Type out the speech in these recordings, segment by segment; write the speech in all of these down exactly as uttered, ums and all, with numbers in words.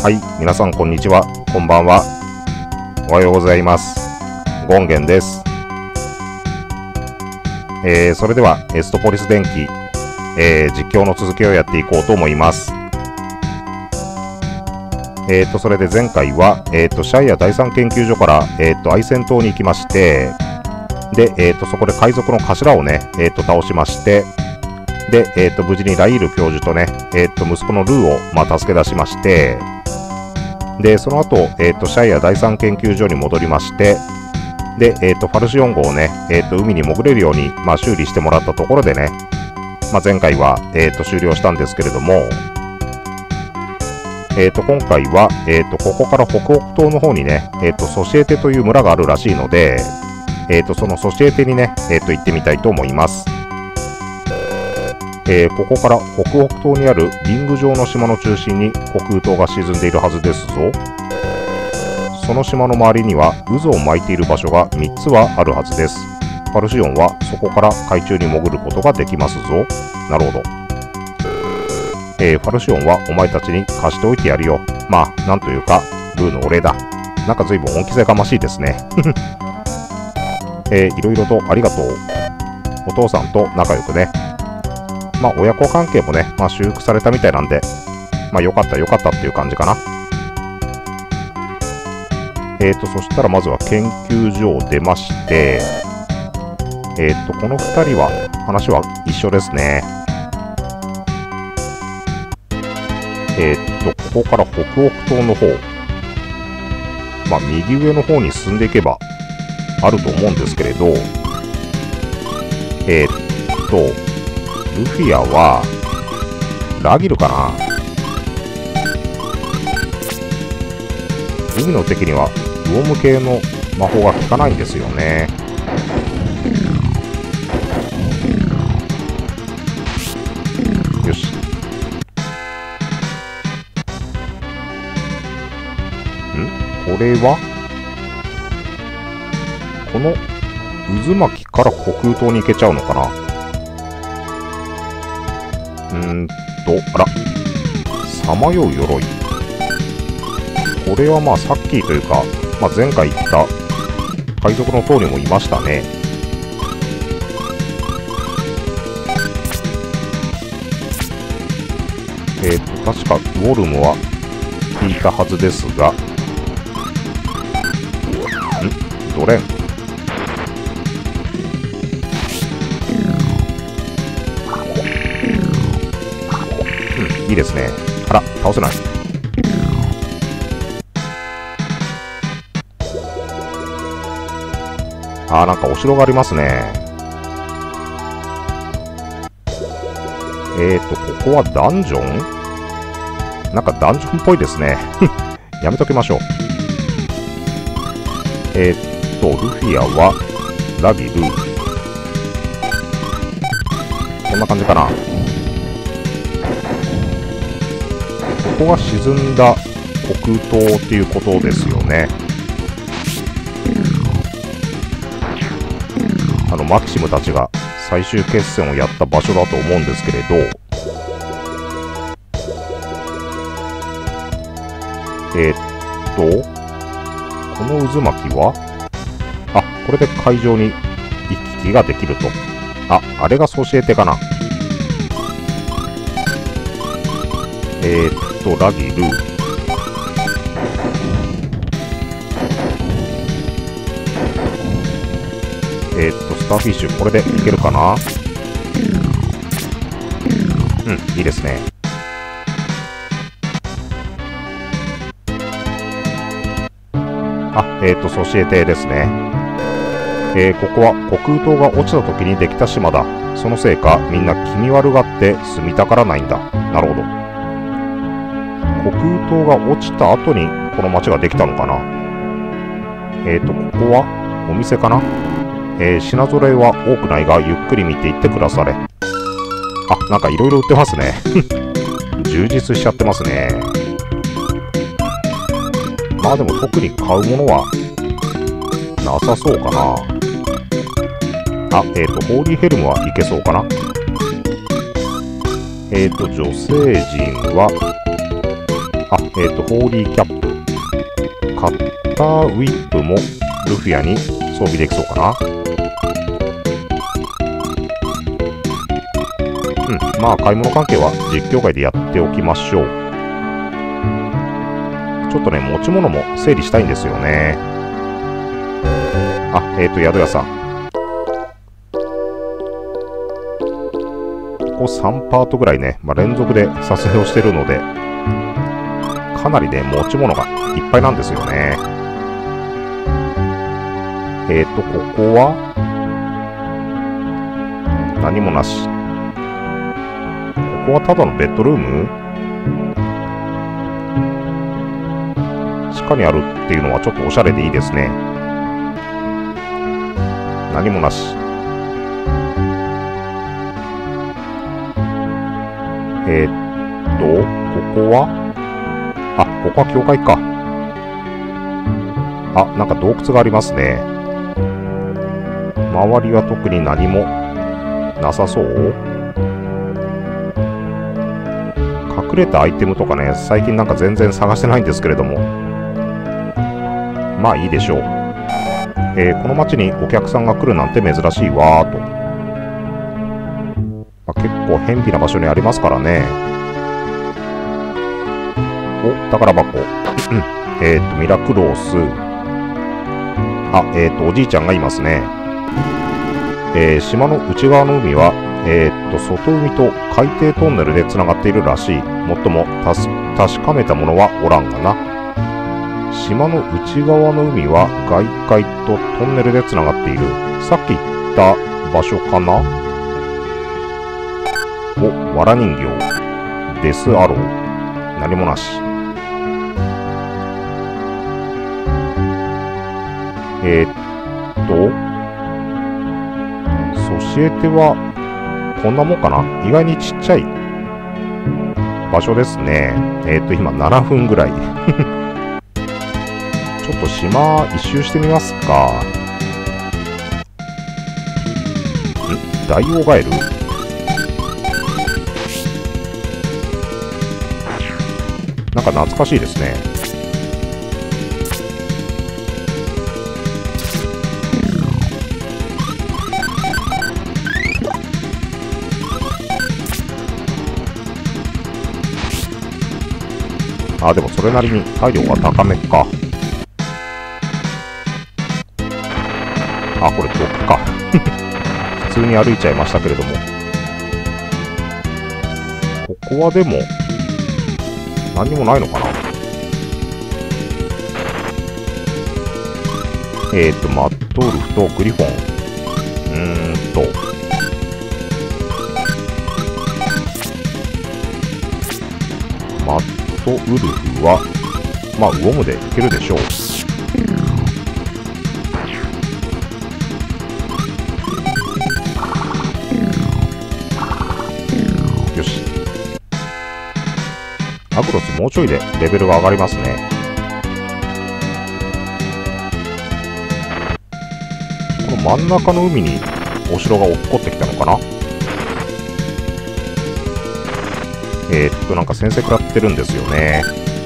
はい、皆さんこんにちは、こんばんは、おはようございます。ゴンゲンです。えー、それではエストポリス電気、えー、実況の続きをやっていこうと思います。えーと、それで前回は、えーと、シャイア第三研究所から、えーと、アイセン島に行きまして、で、えーと、そこで海賊の頭をね、えーと、倒しまして、で、えーと、無事にライール教授とね、えーと、息子のルーを、まあ、助け出しまして、で、その後、えーと、シャイア第三研究所に戻りまして、で、えーと、ファルシオン号をね、えーと、海に潜れるように、まあ、修理してもらったところでね、まあ、前回は、えーと、終了したんですけれども、えーと、今回は、えーと、ここから北北東の方にね、えーと、ソシエテという村があるらしいので、えーと、そのソシエテにね、えーと、行ってみたいと思います。えー、ここから北北東にあるリング状の島の中心に北東が沈んでいるはずですぞ。その島の周りには渦を巻いている場所がみっつはあるはずです。ファルシオンはそこから海中に潜ることができますぞ。なるほど。えー、ファルシオンはお前たちに貸しておいてやるよ。まあ、なんというか、ルーのお礼だ。なんか随分恩着せがましいですね。えー、いろいろとありがとう。お父さんと仲良くね。まあ、親子関係もね、まあ、修復されたみたいなんで、まあ、よかったよかったっていう感じかな。えーと、そしたらまずは研究所を出まして、えーと、このふたりは話は一緒ですね。えーと、ここから北北東の方、まあ、右上の方に進んでいけばあると思うんですけれど、えーと、ルフィアは、ラギルかな。海の敵には、ウォーム系の魔法が効かないんですよね。よし。ん？これはこの渦巻きから北東に行けちゃうのかな。うーんと、あら、さまよう鎧。これはまあさっきというか、まあ、前回言った海賊の塔にもいましたね。えっと、確かウォルムは引いたはずですが、ん？ドレン。いいですね。あら、倒せない。あー、なんかお城がありますね。えーと、ここはダンジョン？なんかダンジョンっぽいですね。やめときましょう。えーと、ルフィアは、ラギル。こんな感じかな。ここが沈んだ北東っていうことですよね。あのマキシムたちが最終決戦をやった場所だと思うんですけれど、えー、っとこの渦巻きは、あ、これで海上に行き来ができると。あ、あれがソシエテかな。えー、っとラギル、えー、っとスターフィッシュ、これでいけるかな。うん、いいですね。あ、えー、っとソシエテですね。えー、ここは黒東が落ちた時にできた島だ。そのせいかみんな気味悪がって住みたからないんだ。なるほど。黒東が落ちた後にこの町ができたのかな。えーと、ここはお店かな。えー、品揃えは多くないがゆっくり見ていってくだされ。あ、なんかいろいろ売ってますね。充実しちゃってますね。まあでも特に買うものはなさそうかな。あ、えっと、ホーリーヘルムはいけそうかな。えっと、女性陣は、 あ、えっと、ホーリーキャップ。カッターウィップもルフィアに装備できそうかな。うん、まあ買い物関係は実況外でやっておきましょう。ちょっとね、持ち物も整理したいんですよね。あ、えっと、宿屋さん。ここさんパートぐらいね、まあ、連続で撮影をしてるので、かなりね、持ち物がいっぱいなんですよね。えっと、ここは、何もなし。ここはただのベッドルーム？地下にあるっていうのはちょっとおしゃれでいいですね。何もなし。えー、っと、ここはあ、ここは教会か。あ、なんか洞窟がありますね。周りは特に何もなさそう？隠れたアイテムとかね、最近なんか全然探してないんですけれども。まあいいでしょう。えー、この町にお客さんが来るなんて珍しいわーと。まあ、結構偏僻な場所にありますからね。お、宝箱。えっと、ミラクロース。あ、えっと、おじいちゃんがいますね。えー、島の内側の海は、えー、っと、外海と海底トンネルでつながっているらしい。もっとも、たす、確かめたものはおらんがな。島の内側の海は外海とトンネルでつながっている。さっき言った場所かな？お、わら人形。デスアロー。何もなし。えー、っと、ソシエテは、こんなもんかな？意外にちっちゃい場所ですね。えー、っと、今ななふんぐらい。ちょっと島一周してみますか。ん？大王ガエル？なんか懐かしいですね。あ、でもそれなりに体力は高めか。あ、これ毒か。普通に歩いちゃいましたけれども。ここはでも、何にもないのかな。えーと、マットウルフとグリフォン。うーんと。マットウルフは、まあ、ウォムでいけるでしょう。よし。アグロスもうちょいでレベルが上がりますね。この真ん中の海にお城が落っこってきたのかな。えー、っとなんか先生食らってるんですよね。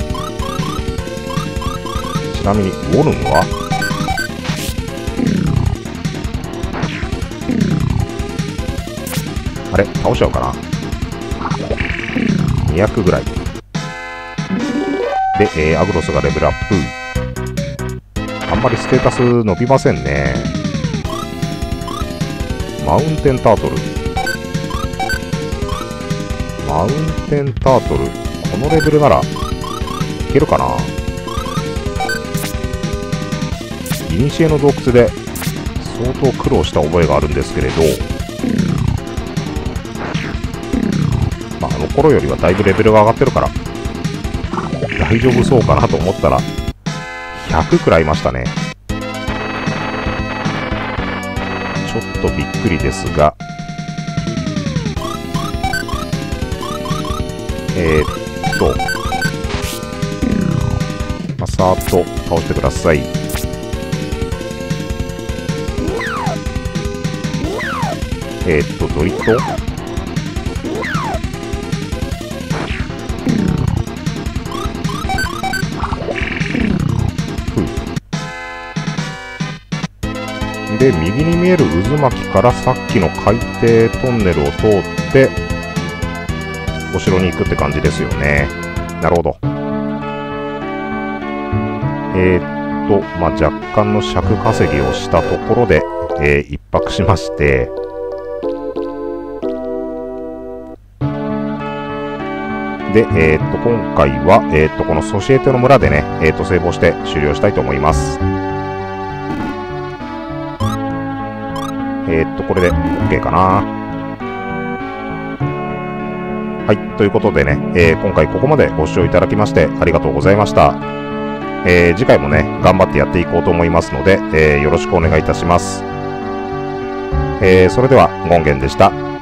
ちなみにウォルムはあれ倒しちゃうかな。にひゃくぐらいで、えー、アグロスがレベルアップ。あんまりステータス伸びませんね。マウンテンタートル。マウンテンタートル。このレベルならいけるかな。イニシエの洞窟で相当苦労した覚えがあるんですけれど、まあ、あの頃よりはだいぶレベルが上がってるから大丈夫そうかなと思ったらひゃく食らいましたね。ちょっとびっくりですが、えー、っと、まあ、さーっと倒してください。えー、っと、ドリットに見える渦巻きからさっきの海底トンネルを通ってお城に行くって感じですよね。なるほど。えー、っと、まあ、若干の尺稼ぎをしたところで、えー、一泊しまして、で、えー、っと、今回は、えー、っと、このソシエテの村でね、えー、っと、セーブをして終了したいと思います。えー、っと、これで OK かな。はい、ということでね、えー、今回ここまでご視聴いただきましてありがとうございました。えー、次回もね、頑張ってやっていこうと思いますので、えー、よろしくお願いいたします。えー、それでは、権現でした。